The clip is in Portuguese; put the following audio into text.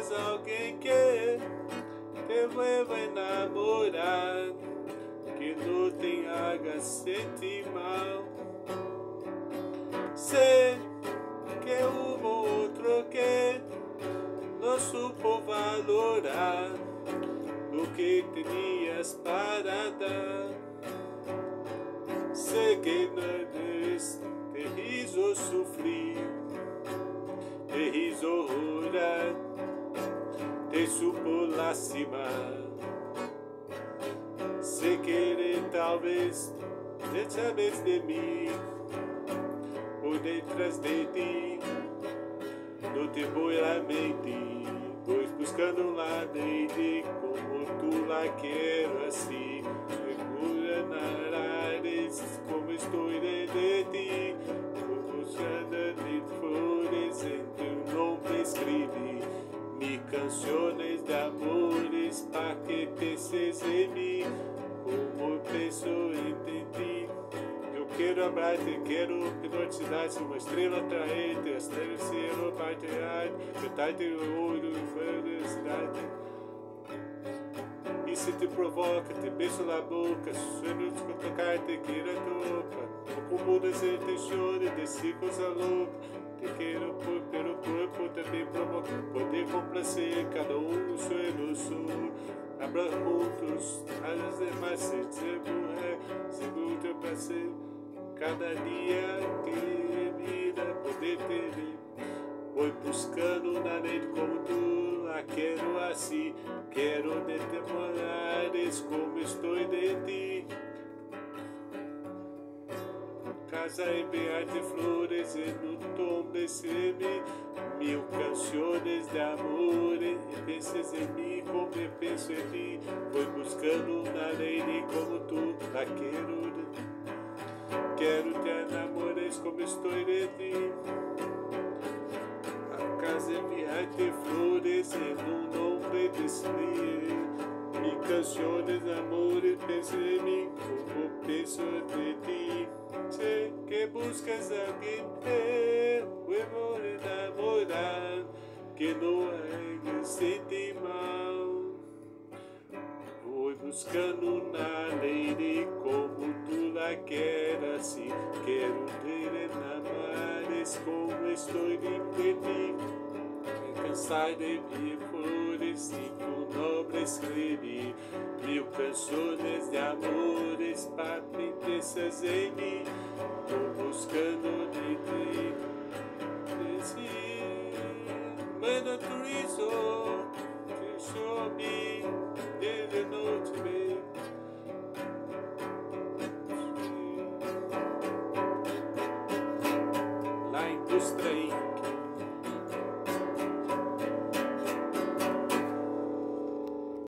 buscas alguém que te vuelva a enamorar, que no te haga sentir mal. Sé que hubo otro que no supo valorar lo que tenías para dar. Sé que nadie te hizo sufrir, te hizo orar, te supo lastimar. Sé que tal vez sabes de mí o detrás de ti. No te voy a mentir, voy buscando la lady como tú la quiero así. Me curarás como estoy de ti, buscando de flores en tu nombre escribí. Mis canciones de amores para que penses en mí, como penso en ti. Eu quero amar-te, quero hipnotizar-te, uma estrela atraente, as estrelas serão partilhar, metade do ouro, felicidade. E se te provoca, te beijo na boca, sueño con tocar-te, quero a tu roupa, como mudas intenções de ciclos a louca. Te quero pelo corpo também provoca, poder complacer cada um sueño su. Abra juntos, as demais se desenvolver, segundo teu prazer. Cada dia que vida poder ter, vou buscando na lei como tu la quero assim, quero determinares como estou de ti. Casa enviar de flores en un tom de semi, mil canciones de amor, e penses em mim como eu penso em ti. Vou buscando na lei como tu la quero. Quero te enamores como estou de ti. A casa enviar-te flores en un nombre de semi, mil canciones de amor, e penso em mim como penso de ti. Sé que buscas alguien que vuelva a enamorar, que no haga sentir mal. Voy buscando una lady como tú la quieras, así quiero te enamorar, como estoy de ti. Me cansar de mil flores y tu nombre escribí, mil canciones de amores para princesas en mí. Tô buscando de ti, esse my natureza, te show me.